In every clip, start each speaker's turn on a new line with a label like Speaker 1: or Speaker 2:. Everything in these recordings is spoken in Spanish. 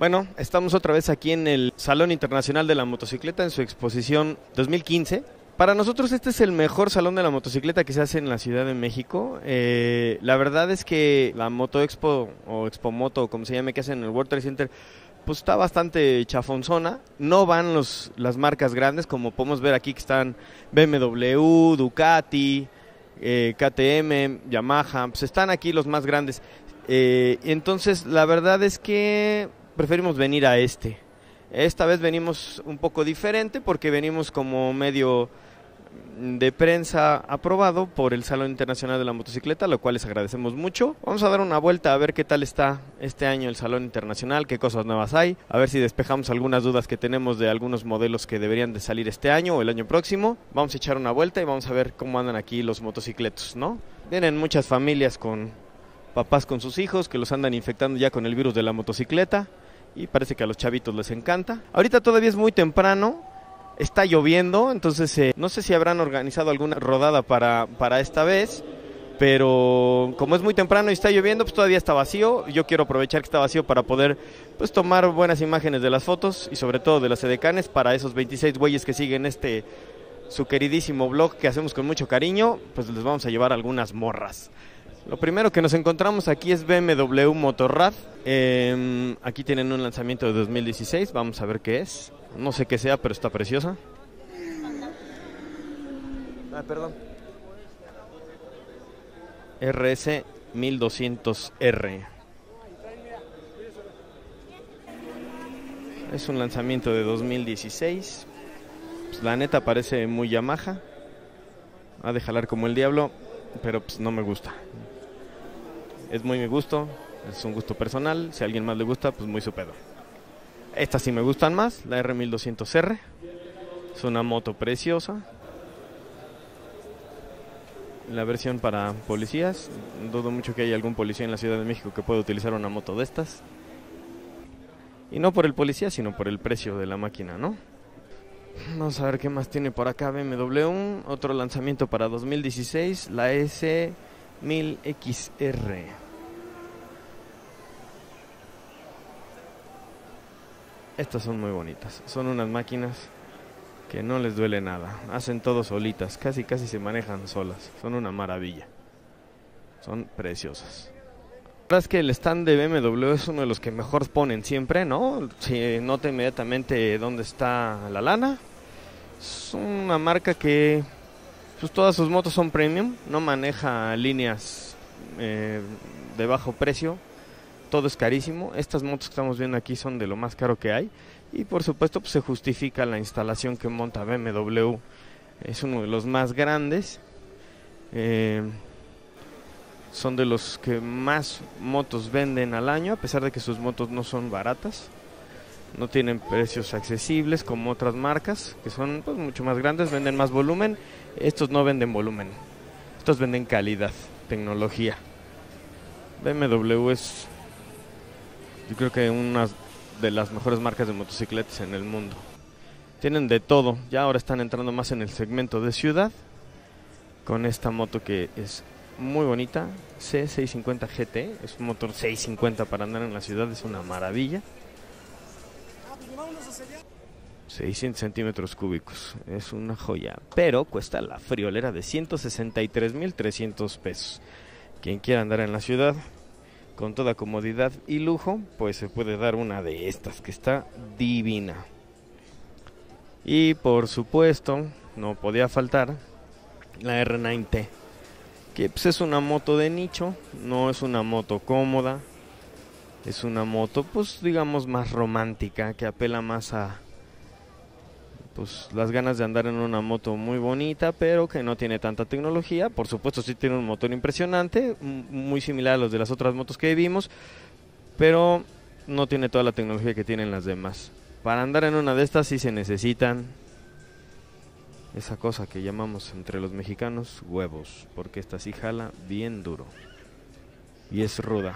Speaker 1: Bueno, estamos otra vez aquí en el Salón Internacional de la Motocicleta en su exposición 2015. Para nosotros este es el mejor salón de la motocicleta que se hace en la Ciudad de México. La verdad es que la Moto Expo o Expo Moto, como se llame, que hacen en el World Trade Center, pues está bastante chafonzona. No van las marcas grandes, como podemos ver aquí que están BMW, Ducati, KTM, Yamaha. Pues están aquí los más grandes. Entonces la verdad es que preferimos venir a este. Esta vez venimos un poco diferente porque venimos como medio de prensa aprobado por el Salón Internacional de la Motocicleta, lo cual les agradecemos mucho. Vamos a dar una vuelta a ver qué tal está este año el Salón Internacional, qué cosas nuevas hay, a ver si despejamos algunas dudas que tenemos de algunos modelos que deberían de salir este año o el año próximo. Vamos a echar una vuelta y vamos a ver cómo andan aquí los motocicletos, ¿no? Vienen muchas familias con papás con sus hijos que los andan infectando ya con el virus de la motocicleta y parece que a los chavitos les encanta. Ahorita todavía es muy temprano, está lloviendo, entonces no sé si habrán organizado alguna rodada para esta vez, pero como es muy temprano y está lloviendo, pues todavía está vacío. Yo quiero aprovechar que está vacío para poder pues tomar buenas imágenes de las fotos y sobre todo de los edecanes para esos 26 güeyes que siguen su queridísimo blog que hacemos con mucho cariño. Pues les vamos a llevar algunas morras. Lo primero que nos encontramos aquí es BMW Motorrad. Aquí tienen un lanzamiento de 2016. Vamos a ver qué es. No sé qué sea, pero está preciosa. Perdón. RS 1200R. Es un lanzamiento de 2016. Pues la neta parece muy Yamaha. Ha de jalar como el diablo, pero pues no me gusta. Es muy mi gusto, es un gusto personal. Si a alguien más le gusta, pues muy su pedo. Estas sí me gustan más, la R1200R. Es una moto preciosa. La versión para policías. Dudo mucho que haya algún policía en la Ciudad de México que pueda utilizar una moto de estas. Y no por el policía, sino por el precio de la máquina, ¿no? Vamos a ver qué más tiene por acá BMW. Otro lanzamiento para 2016, la S1000XR. Estas son muy bonitas, son unas máquinas que no les duele nada, hacen todo solitas, casi se manejan solas, son una maravilla, son preciosas. La verdad es que el stand de BMW es uno de los que mejor ponen siempre, ¿no? Se nota inmediatamente dónde está la lana. Es una marca que pues todas sus motos son premium, no maneja líneas de bajo precio. Todo es carísimo. Estas motos que estamos viendo aquí son de lo más caro que hay. Y por supuesto pues se justifica la instalación que monta BMW. Es uno de los más grandes. Son de los que más motos venden al año, a pesar de que sus motos no son baratas. No tienen precios accesibles como otras marcas, que son pues mucho más grandes, venden más volumen. Estos no venden volumen. Estos venden calidad, tecnología. BMW es... yo creo que una de las mejores marcas de motocicletas en el mundo. Tienen de todo. Ya ahora están entrando más en el segmento de ciudad. Con esta moto que es muy bonita. C650 GT. Es un motor 650 para andar en la ciudad. Es una maravilla. 600 centímetros cúbicos. Es una joya. Pero cuesta la friolera de 163,300 pesos. Quien quiera andar en la ciudad con toda comodidad y lujo, pues se puede dar una de estas que está divina. Y por supuesto, no podía faltar la R9T, que pues es una moto de nicho, no es una moto cómoda, es una moto pues digamos más romántica, que apela más a pues las ganas de andar en una moto muy bonita, pero que no tiene tanta tecnología. Por supuesto sí tiene un motor impresionante, muy similar a los de las otras motos que vimos, pero no tiene toda la tecnología que tienen las demás. Para andar en una de estas sí se necesitan esa cosa que llamamos entre los mexicanos huevos, porque esta sí jala bien duro y es ruda.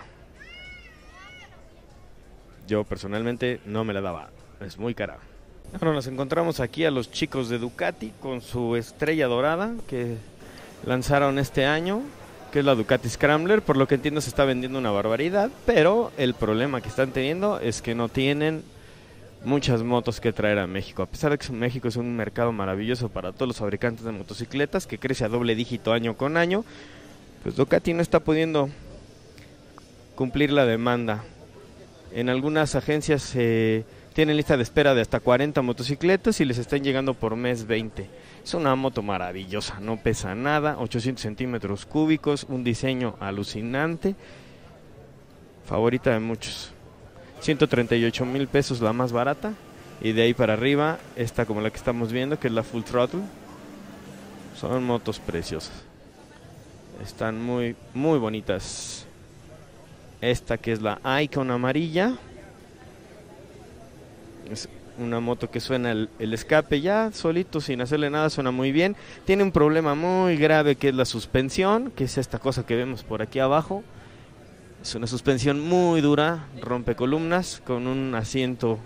Speaker 1: Yo personalmente no me la daba, es muy cara. Ahora nos encontramos aquí a los chicos de Ducati con su estrella dorada que lanzaron este año. que es la Ducati Scrambler. Por lo que entiendo se está vendiendo una barbaridad, pero el problema que están teniendo es que no tienen muchas motos que traer a México. A pesar de que México es un mercado maravilloso para todos los fabricantes de motocicletas, que crece a doble dígito año con año, pues Ducati no está pudiendo cumplir la demanda. En algunas agencias tienen lista de espera de hasta 40 motocicletas y les están llegando por mes 20. Es una moto maravillosa, no pesa nada, 800 centímetros cúbicos, un diseño alucinante, favorita de muchos. 138,000 pesos la más barata, y de ahí para arriba esta como la que estamos viendo, que es la Full Throttle. Son motos preciosas, están muy bonitas. Esta que es la Icon amarilla, es una moto que suena el escape ya solito, sin hacerle nada, suena muy bien. Tiene un problema muy grave que es la suspensión, que es esta cosa que vemos por aquí abajo. Es una suspensión muy dura, rompe columnas, con un asiento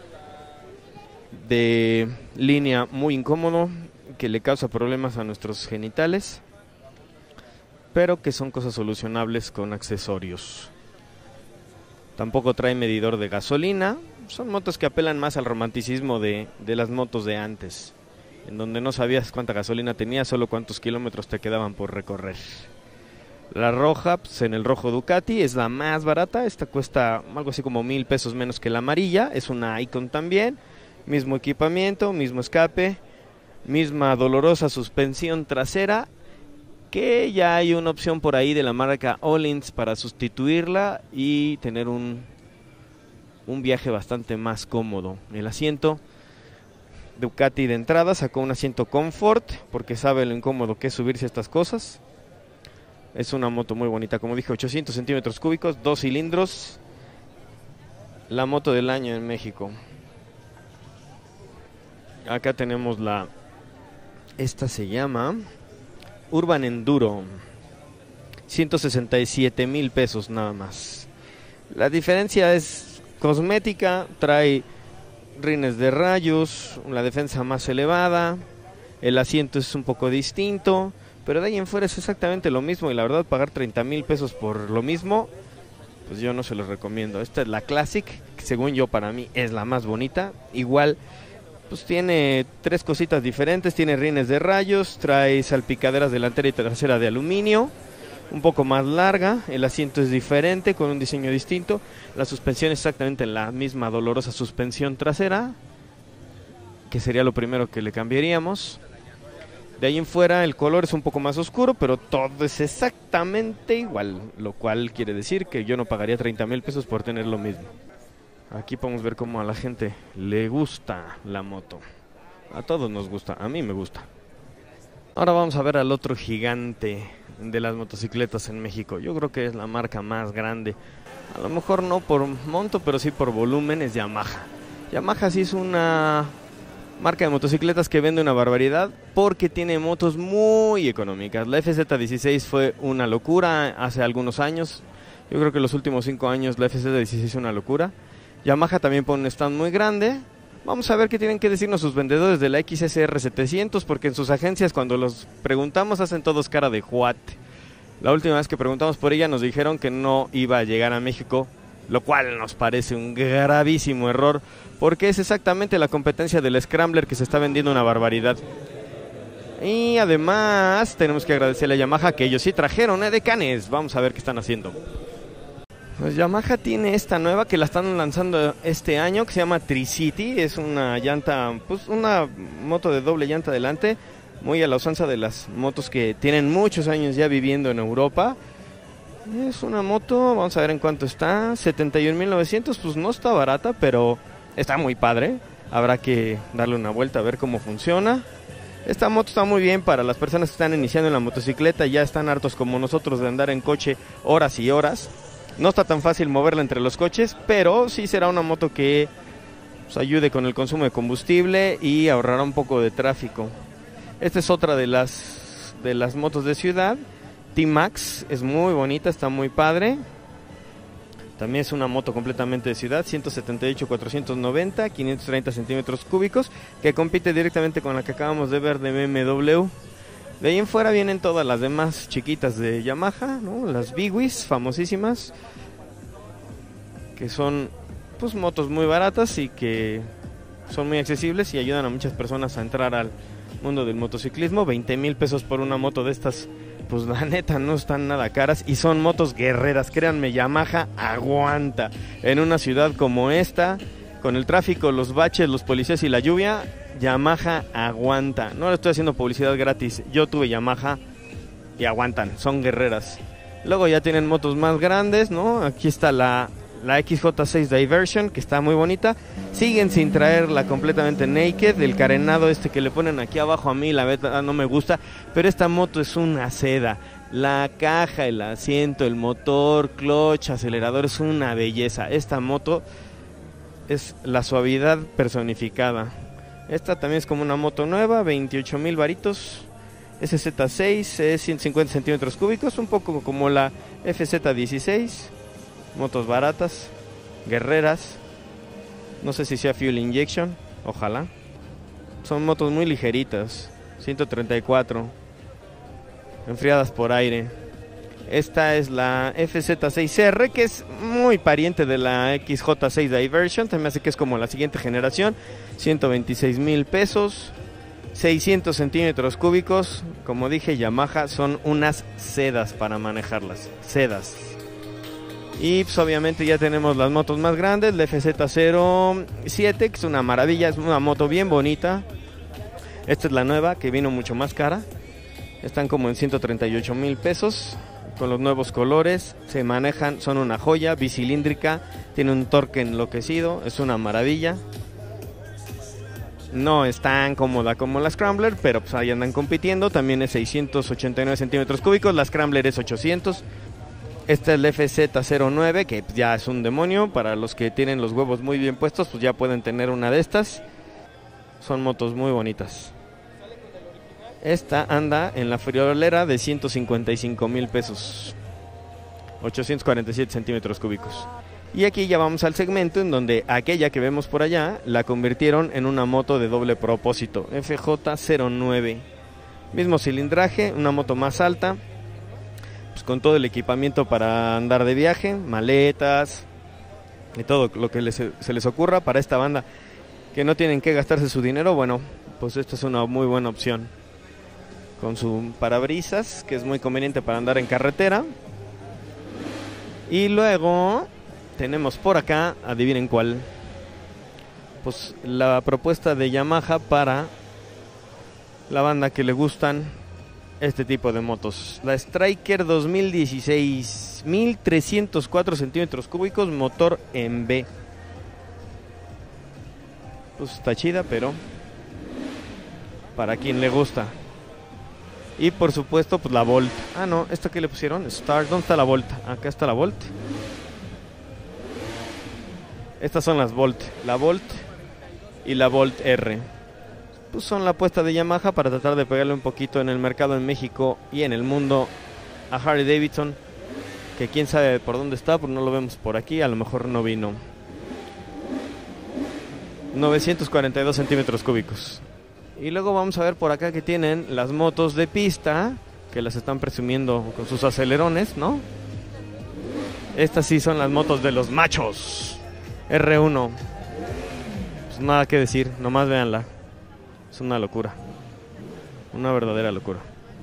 Speaker 1: de línea muy incómodo que le causa problemas a nuestros genitales, pero que son cosas solucionables con accesorios. Tampoco trae medidor de gasolina. Son motos que apelan más al romanticismo de las motos de antes, en donde no sabías cuánta gasolina tenía, solo cuántos kilómetros te quedaban por recorrer. La roja, pues en el rojo Ducati, es la más barata. Esta cuesta algo así como 1,000 pesos menos que la amarilla. Es una Icon también, mismo equipamiento, mismo escape, misma dolorosa suspensión trasera, que ya hay una opción por ahí de la marca Öhlins para sustituirla y tener un viaje bastante más cómodo. El asiento Ducati de entrada sacó un asiento Comfort, porque sabe lo incómodo que es subirse a estas cosas. Es una moto muy bonita, como dije, 800 centímetros cúbicos, 2 cilindros. La moto del año en México. Acá tenemos esta se llama Urban Enduro, 167,000 pesos nada más. La diferencia es cosmética, trae rines de rayos, la defensa más elevada, el asiento es un poco distinto, pero de ahí en fuera es exactamente lo mismo, y la verdad pagar 30,000 pesos por lo mismo, pues yo no se los recomiendo. Esta es la Classic, que según yo para mí es la más bonita. Igual pues tiene 3 cositas diferentes, tiene rines de rayos, trae salpicaderas delantera y trasera de aluminio, un poco más larga, el asiento es diferente, con un diseño distinto, la suspensión es exactamente la misma dolorosa suspensión trasera, que sería lo primero que le cambiaríamos. De ahí en fuera el color es un poco más oscuro, pero todo es exactamente igual, lo cual quiere decir que yo no pagaría 30,000 pesos por tener lo mismo. Aquí podemos ver cómo a la gente le gusta la moto. A todos nos gusta, a mí me gusta. Ahora vamos a ver al otro gigante de las motocicletas en México. Yo creo que es la marca más grande. A lo mejor no por monto, pero sí por volumen, es Yamaha. Yamaha sí es una marca de motocicletas que vende una barbaridad, porque tiene motos muy económicas. La FZ16 fue una locura hace algunos años. Yo creo que los últimos 5 años la FZ16 es una locura. Yamaha también pone un stand muy grande. Vamos a ver qué tienen que decirnos sus vendedores de la XSR 700, porque en sus agencias cuando los preguntamos hacen todos cara de what. La última vez que preguntamos por ella nos dijeron que no iba a llegar a México, lo cual nos parece un gravísimo error, porque es exactamente la competencia del Scrambler, que se está vendiendo una barbaridad. Y además tenemos que agradecerle a Yamaha que ellos sí trajeron edecanes. Vamos a ver qué están haciendo. Pues Yamaha tiene esta nueva que la están lanzando este año, que se llama Tricity. Es una llanta, pues una moto de doble llanta delante, muy a la usanza de las motos que tienen muchos años ya viviendo en Europa. Es una moto, vamos a ver en cuánto está, 71,900, pues no está barata, pero está muy padre. Habrá que darle una vuelta a ver cómo funciona. Esta moto está muy bien para las personas que están iniciando en la motocicleta, ya están hartos como nosotros de andar en coche horas y horas. No está tan fácil moverla entre los coches, pero sí será una moto que pues, ayude con el consumo de combustible y ahorrará un poco de tráfico. Esta es otra de las motos de ciudad, T-Max, es muy bonita, está muy padre. También es una moto completamente de ciudad, 178-490, 530 centímetros cúbicos, que compite directamente con la que acabamos de ver de BMW. De ahí en fuera vienen todas las demás chiquitas de Yamaha, ¿no? Las Biwis, famosísimas, que son pues motos muy baratas y que son muy accesibles y ayudan a muchas personas a entrar al mundo del motociclismo. 20,000 pesos por una moto de estas, pues la neta no están nada caras y son motos guerreras. Créanme, Yamaha aguanta en una ciudad como esta, con el tráfico, los baches, los policías y la lluvia. Yamaha aguanta. No le estoy haciendo publicidad gratis. Yo tuve Yamaha y aguantan, son guerreras. Luego ya tienen motos más grandes, ¿no? Aquí está la XJ6 Diversion, que está muy bonita. Siguen sin traerla completamente naked. El carenado este que le ponen aquí abajo, a mí la verdad no me gusta, pero esta moto es una seda. La caja, el asiento, el motor, clutch, acelerador, es una belleza. Esta moto es la suavidad personificada. Esta también es como una moto nueva, 28,000 varitos. SZ6 es 150 centímetros cúbicos, un poco como la FZ16. Motos baratas, guerreras. No sé si sea fuel injection, ojalá. Son motos muy ligeritas, 134, enfriadas por aire. Esta es la FZ6R, que es muy pariente de la XJ6 Diversion. También hace que es como la siguiente generación. 126,000 pesos, 600 centímetros cúbicos. Como dije, Yamaha son unas sedas para manejarlas, sedas. Y pues obviamente ya tenemos las motos más grandes, la FZ07, que es una maravilla, es una moto bien bonita. Esta es la nueva, que vino mucho más cara. Están como en 138,000 pesos, con los nuevos colores. Se manejan, son una joya, bicilíndrica, tiene un torque enloquecido, es una maravilla. No es tan cómoda como la Scrambler, pero pues ahí andan compitiendo. También es 689 centímetros cúbicos, la Scrambler es 800. Esta es la FZ09, que ya es un demonio. Para los que tienen los huevos muy bien puestos, pues ya pueden tener una de estas. Son motos muy bonitas. Esta anda en la friolera de 155,000 pesos, 847 centímetros cúbicos. Y aquí ya vamos al segmento en donde aquella que vemos por allá la convirtieron en una moto de doble propósito, FJ09. Mismo cilindraje, una moto más alta, pues con todo el equipamiento para andar de viaje, maletas y todo lo que se les ocurra para esta banda que no tienen que gastarse su dinero. Bueno, pues esta es una muy buena opción, con su parabrisas, que es muy conveniente para andar en carretera. Y luego tenemos por acá, adivinen cuál, pues la propuesta de Yamaha para la banda que le gustan este tipo de motos. La Striker 2016, 1304 centímetros cúbicos, motor en B. Pues está chida, pero para quien le gusta. Y por supuesto, pues la Volt. Ah, no, ¿esta qué le pusieron? Star. ¿Dónde está la Volt? Acá está la Volt. Estas son las Volt. La Volt y la Volt R. Pues son la apuesta de Yamaha para tratar de pegarle un poquito en el mercado en México y en el mundo a Harley Davidson, que quién sabe por dónde está, porque no lo vemos por aquí. A lo mejor no vino. 942 centímetros cúbicos. Y luego vamos a ver por acá que tienen las motos de pista, que las están presumiendo con sus acelerones, ¿no? Estas sí son las motos de los machos. R1. Pues nada que decir, nomás véanla. Es una locura. Una verdadera locura.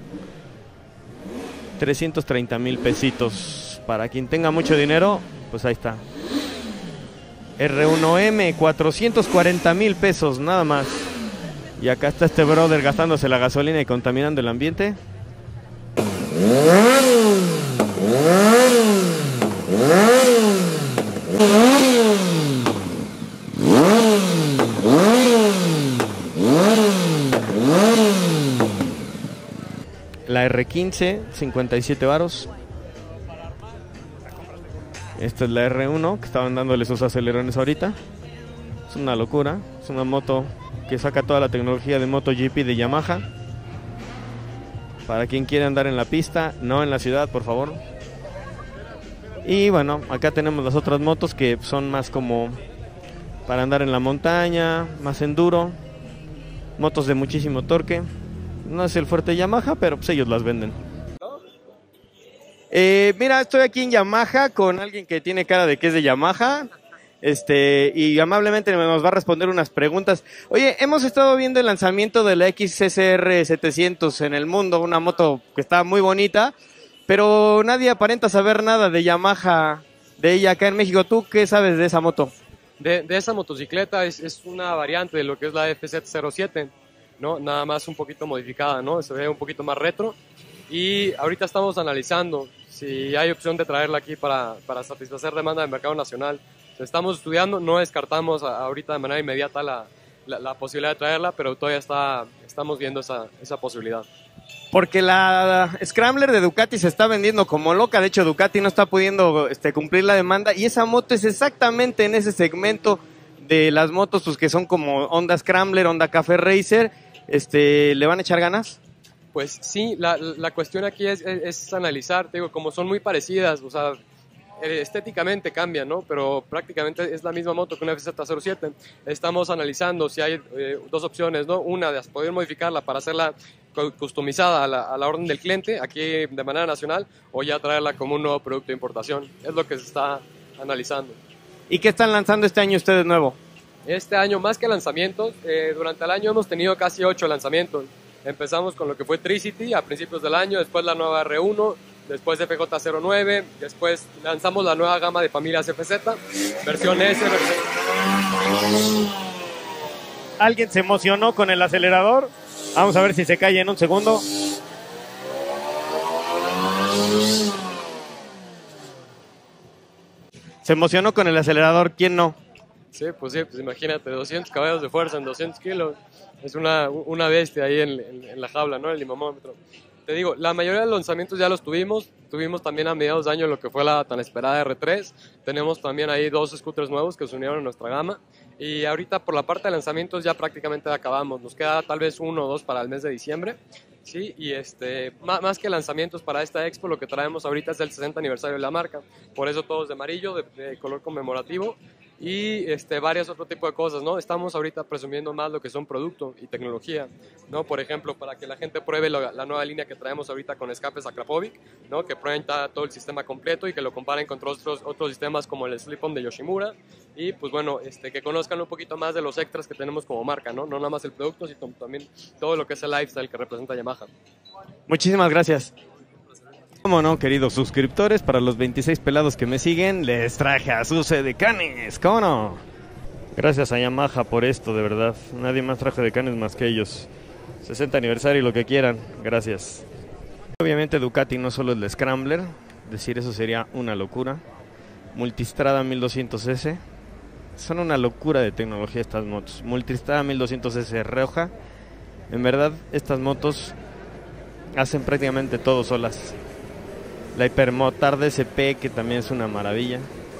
Speaker 1: 330,000 pesitos. Para quien tenga mucho dinero, pues ahí está. R1M, 440,000 pesos, nada más. Y acá está este brother gastándose la gasolina y contaminando el ambiente. La R15, 57 varos. Esta es la R1, que estaban dándole sus acelerones ahorita. Es una locura. Es una moto que saca toda la tecnología de MotoGP de Yamaha. Para quien quiere andar en la pista, no en la ciudad, por favor. Y bueno, acá tenemos las otras motos que son más como para andar en la montaña, más enduro. Motos de muchísimo torque. No es el fuerte de Yamaha, pero pues ellos las venden. Mira, estoy aquí en Yamaha con alguien que tiene cara de que es de Yamaha. Y amablemente nos va a responder unas preguntas. Oye, hemos estado viendo el lanzamiento de la XSR 700 en el mundo, una moto que está muy bonita, pero nadie aparenta saber nada de Yamaha, de ella acá en México. ¿Tú qué sabes de esa moto?
Speaker 2: De esa motocicleta es una variante de lo que es la FZ07, ¿no? Nada más un poquito modificada, ¿no? Se ve un poquito más retro. Y ahorita estamos analizando si hay opción de traerla aquí para satisfacer demanda del mercado nacional. Estamos estudiando, no descartamos ahorita de manera inmediata la posibilidad de traerla, pero todavía estamos viendo esa posibilidad.
Speaker 1: Porque la Scrambler de Ducati se está vendiendo como loca. De hecho, Ducati no está pudiendo cumplir la demanda, y esa moto es exactamente en ese segmento de las motos pues, que son como Honda Scrambler, Honda Café Racer. ¿Le van a echar ganas?
Speaker 2: Pues sí, la cuestión aquí es analizar, te digo, como son muy parecidas, o sea, estéticamente cambian, ¿no? Pero prácticamente es la misma moto que una FZ07. Estamos analizando si hay dos opciones, ¿no? Una de poder modificarla para hacerla customizada a la orden del cliente aquí de manera nacional, o ya traerla como un nuevo producto de importación. Es lo que se está analizando.
Speaker 1: ¿Y qué están lanzando este año ustedes nuevo?
Speaker 2: Este año, más que lanzamientos, durante el año hemos tenido casi 8 lanzamientos. Empezamos con lo que fue Tricity a principios del año, después la nueva R1, después FJ09, después lanzamos la nueva gama de familias FZ, versión S.
Speaker 1: ¿Alguien se emocionó con el acelerador? Vamos a ver si se cae en un segundo. Se emocionó con el acelerador, ¿quién no?
Speaker 2: Sí, pues imagínate, 200 caballos de fuerza en 200 kilos. Es una bestia ahí en la jaula, ¿no? El limamómetro. Te digo, la mayoría de los lanzamientos ya los tuvimos. Tuvimos también a mediados de año lo que fue la tan esperada R3. Tenemos también ahí 2 scooters nuevos que se unieron a nuestra gama. Y ahorita por la parte de lanzamientos ya prácticamente acabamos. Nos queda tal vez 1 o 2 para el mes de diciembre. Sí, y más que lanzamientos para esta expo, lo que traemos ahorita es el 60 aniversario de la marca. Por eso todos de amarillo, de color conmemorativo. Y varios otro tipo de cosas, ¿no? Estamos ahorita presumiendo más lo que son producto y tecnología, ¿no? Por ejemplo, para que la gente pruebe la nueva línea que traemos ahorita con escapes Akrapovic, ¿no? Que prueben todo el sistema completo y que lo comparen con otros sistemas como el Slip-On de Yoshimura. Y pues bueno, que conozcan un poquito más de los extras que tenemos como marca, ¿no? No nada más el producto, sino también todo lo que es el lifestyle que representa Yamaha.
Speaker 1: Muchísimas gracias. Cómo no, queridos suscriptores, para los 26 pelados que me siguen, les traje a sus edecanes, ¿cómo no? Gracias a Yamaha por esto, de verdad. Nadie más trajo edecanes más que ellos. 60 aniversario y lo que quieran, gracias. Obviamente Ducati no solo es el Scrambler, decir eso sería una locura. Multistrada 1200S, son una locura de tecnología estas motos. Multistrada 1200S roja, en verdad estas motos hacen prácticamente todo solas. La Hypermotard DSP, que también es una maravilla.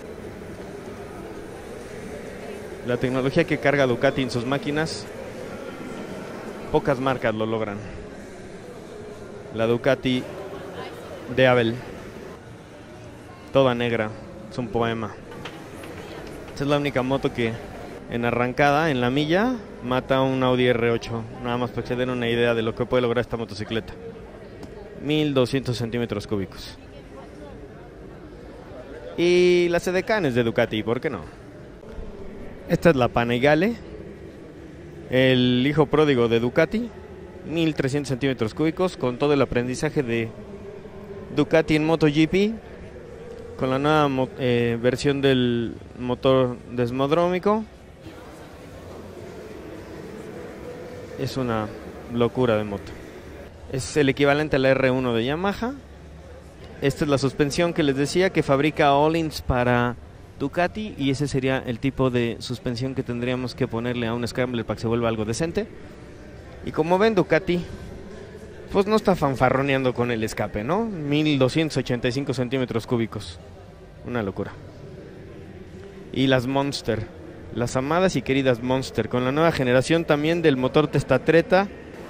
Speaker 1: La tecnología que carga Ducati en sus máquinas, pocas marcas lo logran. La Ducati de Abel, toda negra, es un poema. Esta es la única moto que en arrancada, en la milla, mata a un Audi R8. Nada más para que se den una idea de lo que puede lograr esta motocicleta. 1200 centímetros cúbicos. Y las edecanes de Ducati, ¿por qué no? Esta es la Panigale, el hijo pródigo de Ducati. 1300 centímetros cúbicos, con todo el aprendizaje de Ducati en MotoGP, con la nueva versión del motor desmodrómico. Es una locura de moto. Es el equivalente a la R1 de Yamaha. Esta es la suspensión que les decía, que fabrica Öhlins para Ducati, y ese sería el tipo de suspensión que tendríamos que ponerle a un Scrambler para que se vuelva algo decente. Y como ven, Ducati pues no está fanfarroneando con el escape, ¿no? 1285 centímetros cúbicos, una locura. Y las Monster, las amadas y queridas Monster, con la nueva generación también del motor Testatreta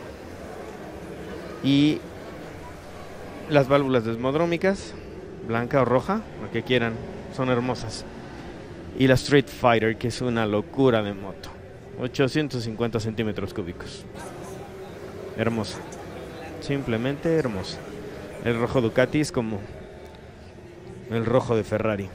Speaker 1: y las válvulas desmodrómicas, blanca o roja, lo que quieran, son hermosas. Y la Street Fighter, que es una locura de moto, 850 centímetros cúbicos, hermosa. simplemente hermosa. El rojo Ducati es como el rojo de Ferrari.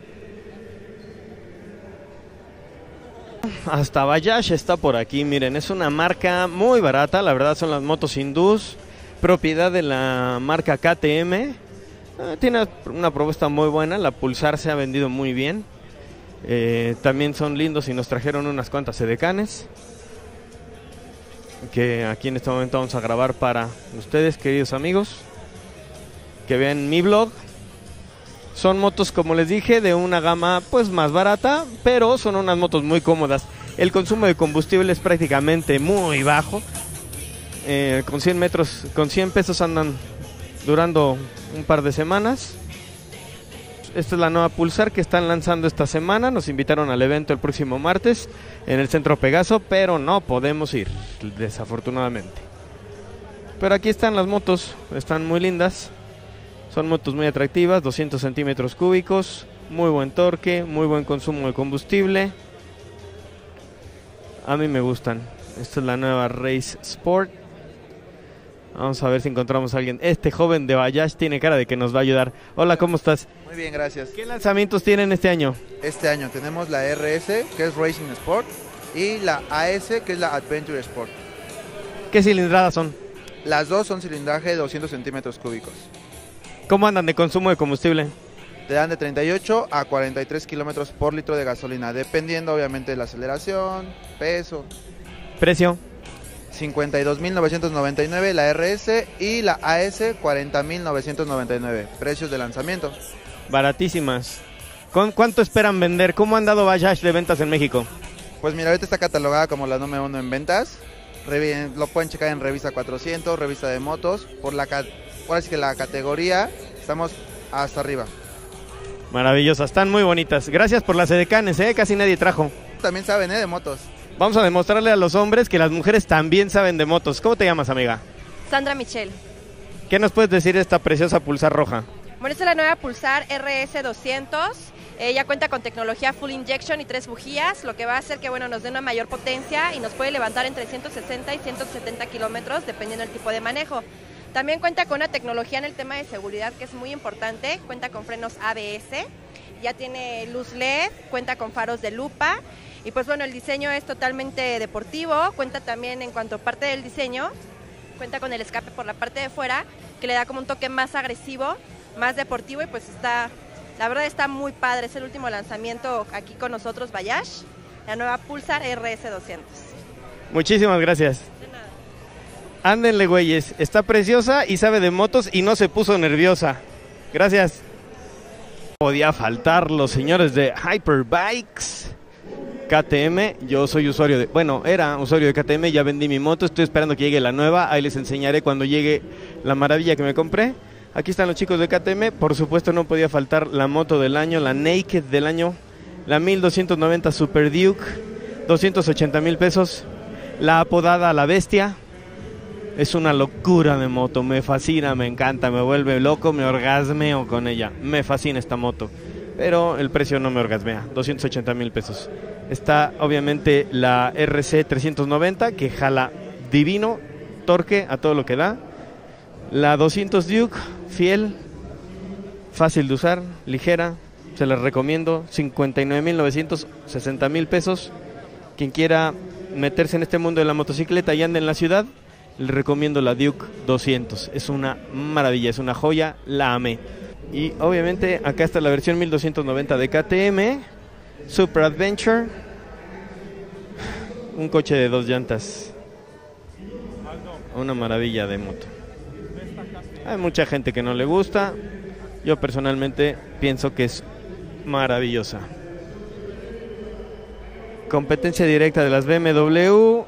Speaker 1: Hasta Bayash está por aquí, miren, es una marca muy barata, la verdad son las motos hindús, propiedad de la marca KTM. Tiene una propuesta muy buena, la Pulsar se ha vendido muy bien. También son lindos y nos trajeron unas cuantas edecanes que aquí en este momento vamos a grabar para ustedes, queridos amigos, que vean mi vlog. Son motos, como les dije, de una gama pues más barata, pero son unas motos muy cómodas. El consumo de combustible es prácticamente muy bajo. Con 100 pesos andan durando un par de semanas. Esta es la nueva Pulsar que están lanzando esta semana. Nos invitaron al evento el próximo martes en el Centro Pegaso, pero no podemos ir, desafortunadamente. Pero aquí están las motos, están muy lindas. Son motos muy atractivas, 200 centímetros cúbicos, muy buen torque, muy buen consumo de combustible. A mí me gustan. Esta es la nueva Race Sport. Vamos a ver si encontramos a alguien. Este joven de Bayash tiene cara de que nos va a ayudar. Hola, ¿cómo estás?
Speaker 3: Muy bien, gracias.
Speaker 1: ¿Qué lanzamientos tienen este año?
Speaker 3: Este año tenemos la RS, que es Racing Sport, y la AS, que es la Adventure Sport.
Speaker 1: ¿Qué cilindradas son?
Speaker 3: Las dos son cilindraje de 200 centímetros cúbicos.
Speaker 1: ¿Cómo andan de consumo de combustible?
Speaker 3: Te dan de 38 a 43 kilómetros por litro de gasolina, dependiendo obviamente de la aceleración, peso.
Speaker 1: ¿Precio?
Speaker 3: 52.999 la RS y la AS 40.999, precios de lanzamiento.
Speaker 1: Baratísimas. ¿Con cuánto esperan vender? ¿Cómo han dado Bayash de ventas en México?
Speaker 3: Pues mira, ahorita está catalogada como la número 1 en ventas. Lo pueden checar en Revista 400, Revista de Motos. Ahora sí que la categoría estamos hasta arriba.
Speaker 1: Maravillosas, están muy bonitas. Gracias por las edecanes, casi nadie trajo.
Speaker 3: También saben, de motos.
Speaker 1: Vamos a demostrarle a los hombres que las mujeres también saben de motos. ¿Cómo te llamas, amiga?
Speaker 4: Sandra Michelle.
Speaker 1: ¿Qué nos puedes decir de esta preciosa Pulsar roja?
Speaker 4: Bueno, esta es la nueva Pulsar RS200. Ya cuenta con tecnología Full Injection y 3 bujías, lo que va a hacer que nos dé una mayor potencia y nos puede levantar entre 160 y 170 kilómetros, dependiendo del tipo de manejo. También cuenta con una tecnología en el tema de seguridad que es muy importante. Cuenta con frenos ABS, ya tiene luz LED, cuenta con faros de lupa. Y pues el diseño es totalmente deportivo. Cuenta también, en cuanto a parte del diseño, cuenta con el escape por la parte de fuera, que le da como un toque más agresivo, más deportivo, y pues la verdad está muy padre. Es el último lanzamiento aquí con nosotros, Bayash, la nueva Pulsar RS200.
Speaker 1: Muchísimas gracias.
Speaker 4: De nada.
Speaker 1: Ándenle, güeyes, está preciosa y sabe de motos y no se puso nerviosa. Gracias. Podía faltar los señores de Hyperbikes KTM. Yo soy usuario era usuario de KTM, ya vendí mi moto, estoy esperando que llegue la nueva, ahí les enseñaré cuando llegue la maravilla que me compré. Aquí están los chicos de KTM, por supuesto no podía faltar la moto del año, la Naked del año, la 1290 Super Duke, 280,000 pesos, la apodada La Bestia. Es una locura de moto, me fascina, me encanta, me vuelve loco, me orgasmeo con ella, me fascina esta moto, pero el precio no me orgasmea, 280,000 pesos. Está obviamente la RC 390 que jala divino, torque a todo lo que da. La 200 Duke, fiel, fácil de usar, ligera, se las recomiendo, 59,900, 60,000 pesos. Quien quiera meterse en este mundo de la motocicleta y anda en la ciudad, le recomiendo la Duke 200. Es una maravilla, es una joya, la amé. Y obviamente acá está la versión 1290 de KTM, Super Adventure, un coche de 2 llantas, una maravilla de moto. Hay mucha gente que no le gusta, yo personalmente pienso que es maravillosa. Competencia directa de las BMW,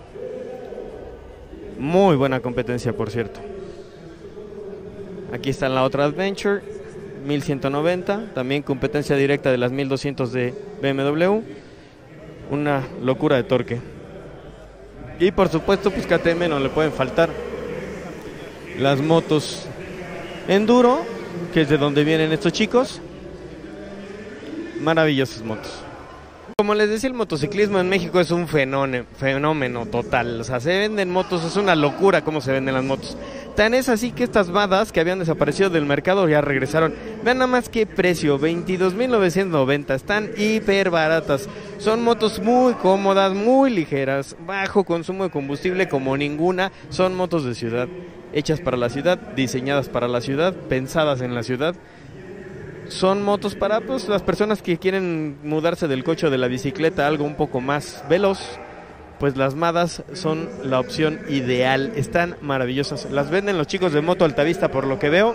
Speaker 1: muy buena competencia, por cierto. Aquí está la otra Adventure 1190, también competencia directa de las 1200 de BMW, una locura de torque. Y por supuesto pues KTM no le pueden faltar las motos enduro, que es de donde vienen estos chicos. Maravillosas motos. Como les decía, el motociclismo en México es un fenómeno total. O sea, se venden motos, es una locura cómo se venden las motos. Tan es así que estas Madas que habían desaparecido del mercado ya regresaron. Vean nada más qué precio, 22,990. Están hiper baratas. Son motos muy cómodas, muy ligeras, bajo consumo de combustible como ninguna. Son motos de ciudad, hechas para la ciudad, diseñadas para la ciudad, pensadas en la ciudad. Son motos para pues, las personas que quieren mudarse del coche o de la bicicleta a algo un poco más veloz. Pues las Madas son la opción ideal. Están maravillosas. Las venden los chicos de Moto Altavista por lo que veo.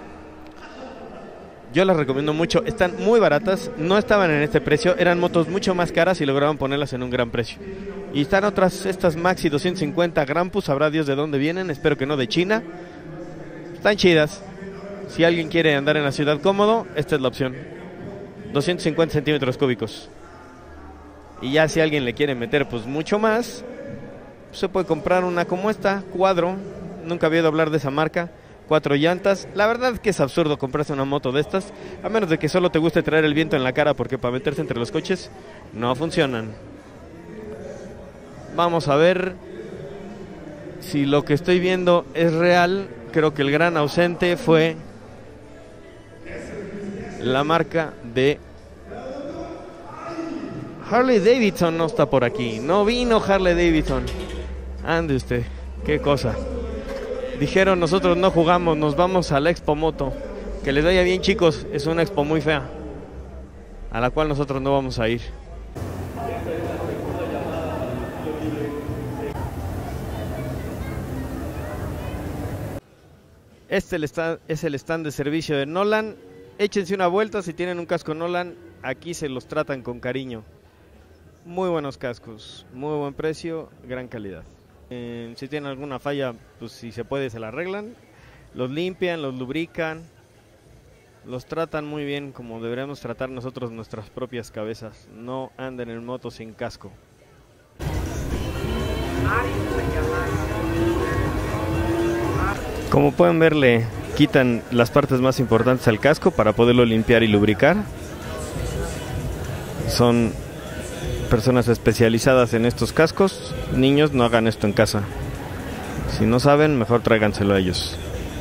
Speaker 1: Yo las recomiendo mucho. Están muy baratas. No estaban en este precio. Eran motos mucho más caras y lograban ponerlas en un gran precio. Y están otras, estas Maxi 250 Grampus. Sabrá Dios de dónde vienen. Espero que no de China. Están chidas. Si alguien quiere andar en la ciudad cómodo, esta es la opción. 250 centímetros cúbicos. Y ya si alguien le quiere meter pues mucho más, se puede comprar una como esta, Cuadro. Nunca había oído hablar de esa marca. 4 llantas. La verdad es que es absurdo comprarse una moto de estas, a menos de que solo te guste traer el viento en la cara, porque para meterse entre los coches no funcionan. Vamos a ver si lo que estoy viendo es real. Creo que el gran ausente fue la marca de Harley Davidson. No está por aquí, no vino Harley Davidson. Ande usted, qué cosa. Dijeron, nosotros no jugamos, nos vamos a la Expo Moto. Que les vaya bien, chicos, es una expo muy fea, a la cual nosotros no vamos a ir. Este es el stand de servicio de Nolan. Échense una vuelta si tienen un casco Nolan. Aquí se los tratan con cariño. Muy buenos cascos, muy buen precio, gran calidad. Si tienen alguna falla, pues si se puede se la arreglan. Los limpian, los lubrican. Los tratan muy bien, como deberíamos tratar nosotros nuestras propias cabezas. No anden en moto sin casco. Como pueden ver, le quitan las partes más importantes al casco para poderlo limpiar y lubricar. Son personas especializadas en estos cascos. Niños, no hagan esto en casa. Si no saben, mejor tráiganselo a ellos.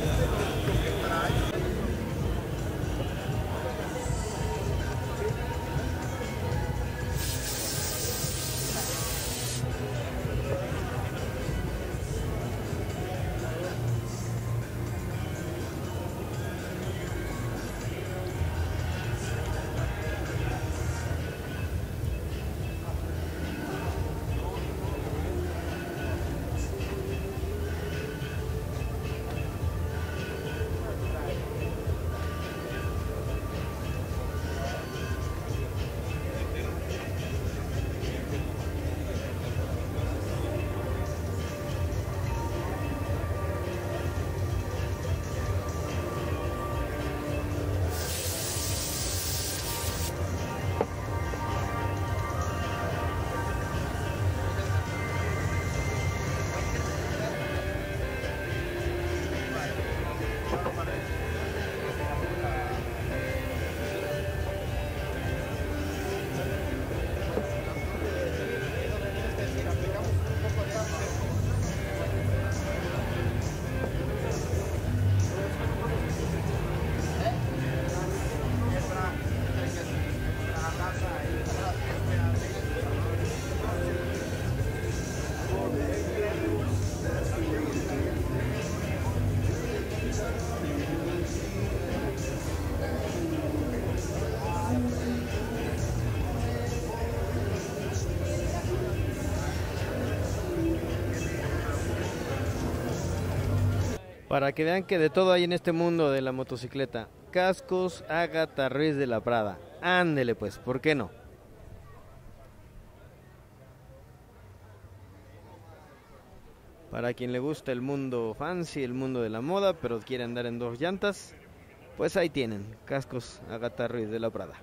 Speaker 1: Para que vean que de todo hay en este mundo de la motocicleta. Cascos Ágata Ruiz de la Prada. Ándele pues, ¿por qué no? Para quien le gusta el mundo fancy, el mundo de la moda, pero quiere andar en 2 llantas, pues ahí tienen, cascos Ágata Ruiz de la Prada.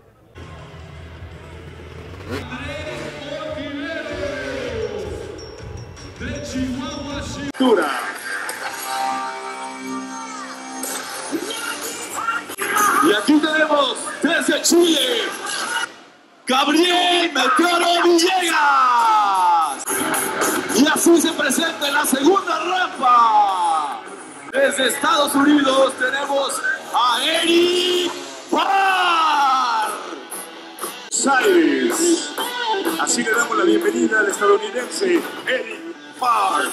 Speaker 5: Y aquí tenemos desde Chile, Gabriel Meteoro Villegas. Y así se presenta en la segunda rampa Desde Estados Unidos tenemos a Eric Farr. Cyrus. Así le damos la bienvenida al estadounidense Eric Farr.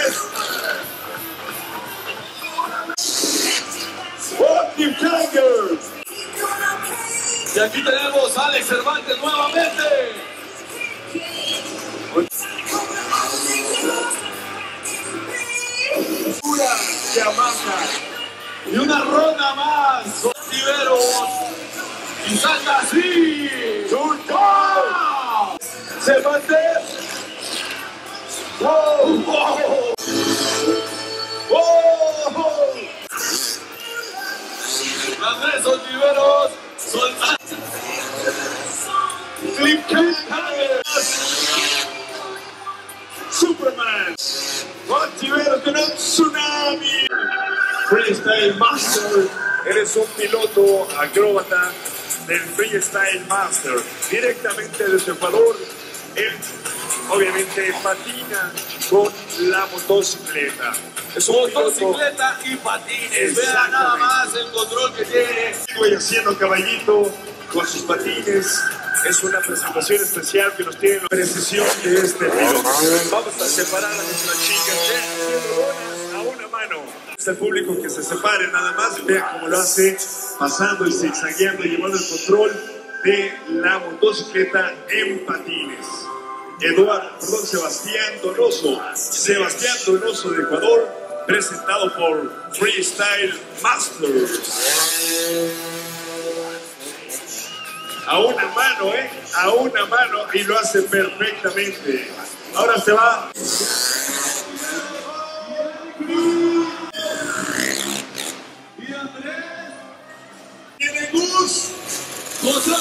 Speaker 5: Fucking Tigers. Y aquí tenemos a Alex Cervantes nuevamente. Una Yamaha. Y una ronda más. Tiberos. Y salta así. ¡Wow! Cervantes. ¡Wow! ¡Wow! ¡Wow! Andrés Ontiveros. Soltando. Flip Hanger. Superman. Ontiveros con un tsunami. Freestyle Master. Eres un piloto acróbata del Freestyle Master. Directamente desde Ecuador. Él obviamente patina con la motocicleta. Es un motocicleta y patines. Vean nada más el control que tiene. Estoy haciendo caballito con sus patines. Es una presentación especial que nos tiene la precisión de este piloto. Vamos a separar a nuestras chicas haciendo bolas a una mano. El público que se separe nada más. Vean cómo lo hace, pasando y zigzagueando y llevando el control de la motocicleta en patines. Sebastián Donoso de Ecuador, presentado por Freestyle Masters. A una mano, a una mano, y lo hace perfectamente. Ahora se va. Y Andrés tiene Gus contra.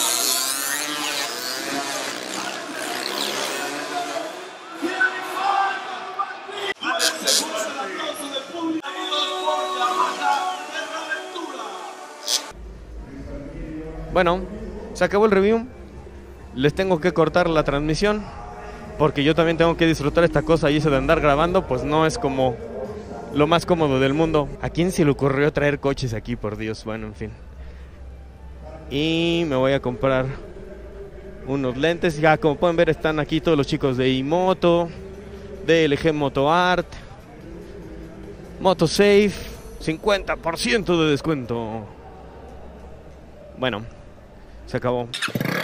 Speaker 1: Bueno, se acabó el review. Les tengo que cortar la transmisión porque yo también tengo que disfrutar esta cosa, y eso de andar grabando pues no es como lo más cómodo del mundo. ¿A quién se le ocurrió traer coches aquí, por Dios? Bueno, en fin. Y me voy a comprar unos lentes. Ya como pueden ver están aquí todos los chicos de iMoto, de LG Moto Art, Motosafe, 50% de descuento. Bueno, se acabó.